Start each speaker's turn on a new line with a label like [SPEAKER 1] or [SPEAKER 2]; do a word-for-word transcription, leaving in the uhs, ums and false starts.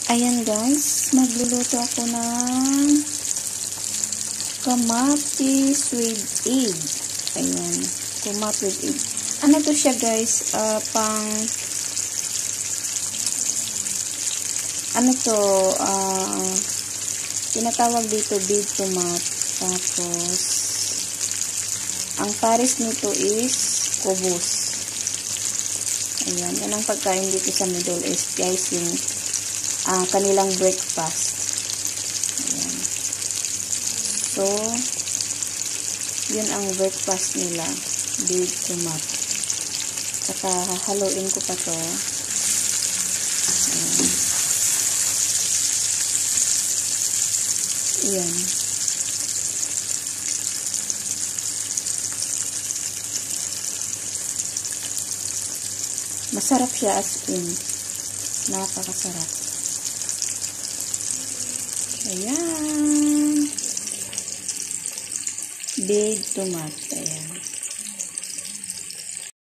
[SPEAKER 1] Ayan guys, magluluto ako ng kamatis with egg. Ayan, kamatis with egg. Ano to siya guys? Uh, pang ano to? Uh, tinatawag dito big tomat. Tapos ang pares nito is kubos. Ayan, yan ang pagkain dito sa Middle East guys, yung uh, kanilang breakfast. Ayan. So, yun ang breakfast nila, big tomat. Saka haluin ko pa to. Ayan. Ayan. Masarap siya as in. Napakasarap. Ayan. Big tomat. Ayan.